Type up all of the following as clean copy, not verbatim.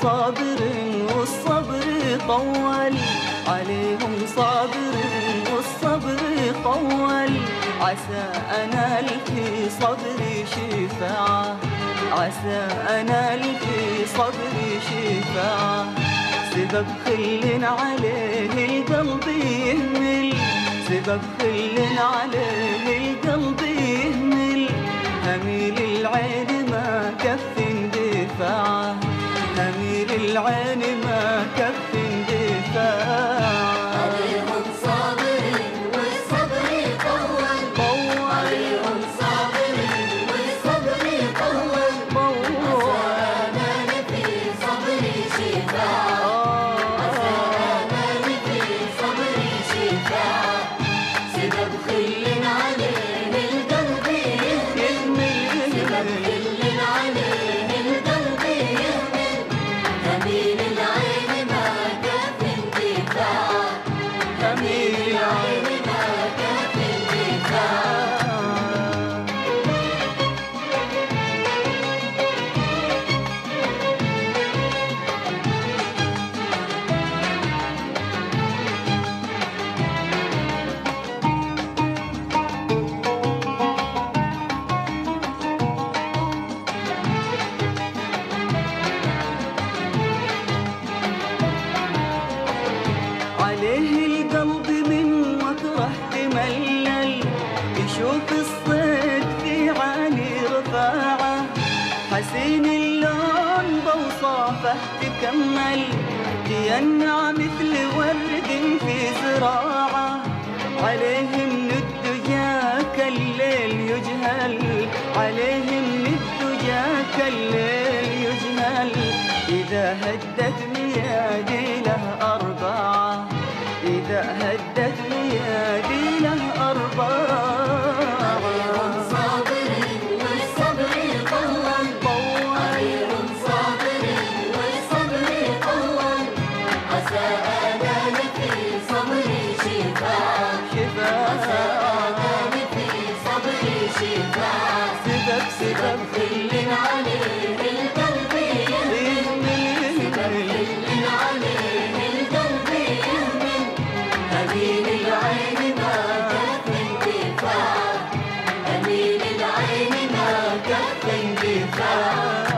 صابر والصبر طول، عليهم صابر والصبر طول، عسى أنال في صبري شفاعة، عسى أنال في صبري شفاعة. سبب خل عليه القلب يهمل، سبب خل عليه القلب يهمل، هميل العين ما كف اندفاعه، هميل العين ما كف اندفاعه. عليهم صابر والصبر طول، عليهم صابر والصبر طول، عسى أنال في صبري شفاعة، عسى أنال في صبري شفاعة. سبب خل عليه القلب يهمل، سبب خل عليه القلب يهمل، هميل العين ما كف اندفاعه، هميل العين ما كف اندفاعه. عليه القلب من مكره تملل، يشوف الصيد في عالي رفاعة، حسين اللون بوصافه تكمل، ينع مثل ورد في زراعة. عليه من الدجى كالليل يجهل، عليه من الدجى كالليل يجهل، إذا هدت ميادي له أربعة، إذا هدت ميادي له أربعة. عليهم صابر والصبر طول، عليهم صابر والصبر طول، عسى أنال في صبري شفاعة، عسى أنال في صبري شفاعة. سبب خل عليه القلب يهمل، سبب خل عليه القلب يهمل، هميل العين ما كف اندفاعه، هميل العين ما كف اندفاعه.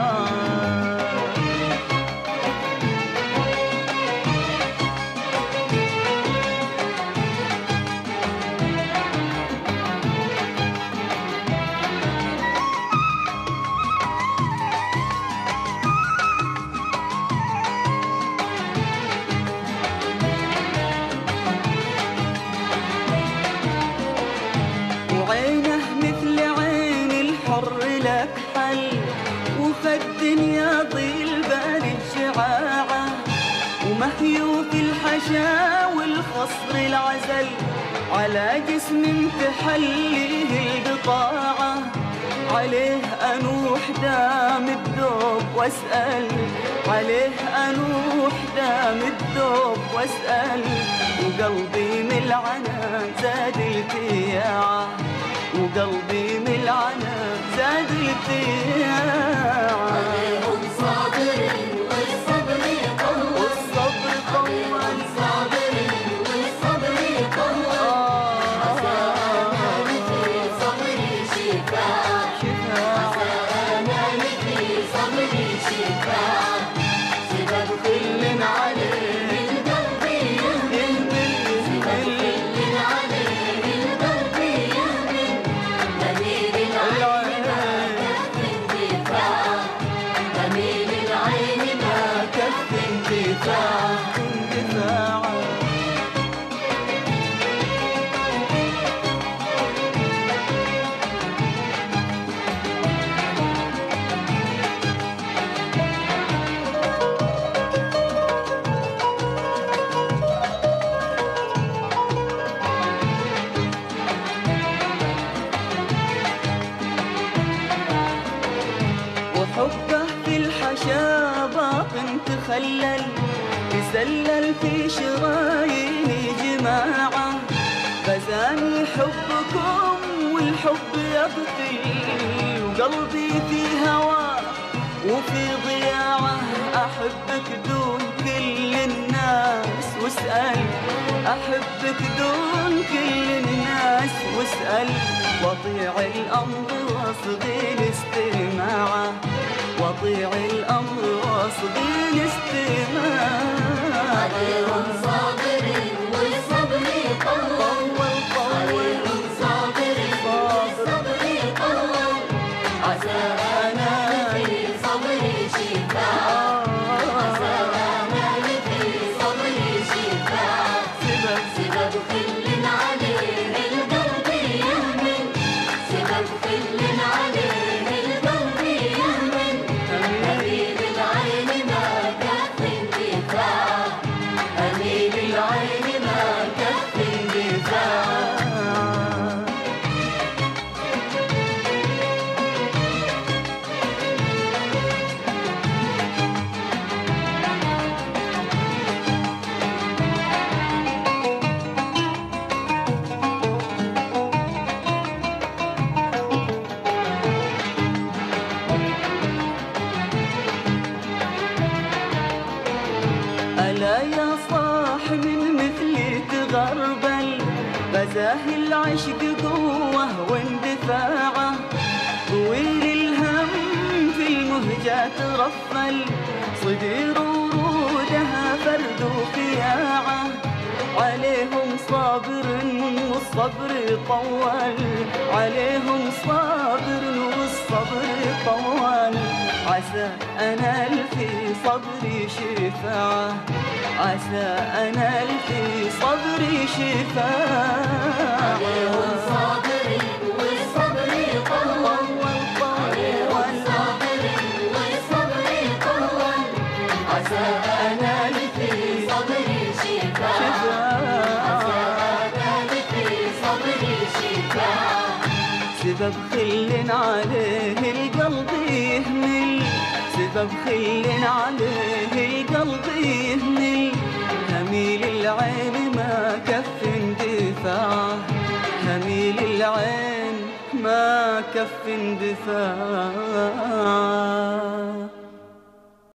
وعينه مثل عين الحر لك حل، وخد ياضي البارد شعاعة، ومهيو في الحشا والخصر العزل، على جسم تحليه البطاعة. عليه أنوح دام الدوب واسأل، عليه أنوح دام الدوب واسأل، وقلبي من العنا زاد التياعة، وقلبي من العنا زاد التياعة. عليهم صابر والصبر طول، والصبر عليهم طول، صابر والصبر طول، عسى أنال في صبري شفاعة، عسى أنال في صبري شفاعة. سبب خل عليه القلب يهمل، سبب خل عليه القلب يهمل، هميل العين ما كف اندفاعه، هميل العين ما كف اندفاعه. اندفاعا. وحبه في الحشا باطن تخلل، تسلل في شراييني جماعة، غزاني حبكم والحب يقتل، وقلبي في هواه وفي ضياعه. أحبك دون كل الناس واسأل، أحبك دون كل الناس واسأل، واطيع الأمر واصغي لاستماعه، واطيع الأمر واصغي لاستماعه. عليهم صابر والصبر يطول، عليهم صابر والصبر يطول، عسى أنال في صبري شفاعة، عسى أنال في صبري شفاعة. سبب خل عليه القلب يهمل، سبب خل عليه القلب يهمل، أميل العين ما كف اندفاع، أميل العين ما كف اندفاع. ألا يا صاح من مثلي تغربل، غزاه العشق قوة واندفاعه، طويل الهم في المهجات رفل، صدير ورودها فرد وخياعه، عليهم صابر والصبر طول، عليهم صابر والصبر طول، عسى أنال في صبري شفاعة، عسى أنال في صبري شفاعة. عليهم صابر والصبر يطول، عليهم صابر والصبر يطول، عسى أنال في صبري شفاعة، عسى أنال في صبري شفاعة. سبب خل عليه القلب يهمل، سبب خل عليه القلب يهمل، هميل العين ما كف اندفاعه، هميل العين ما كف اندفاعه.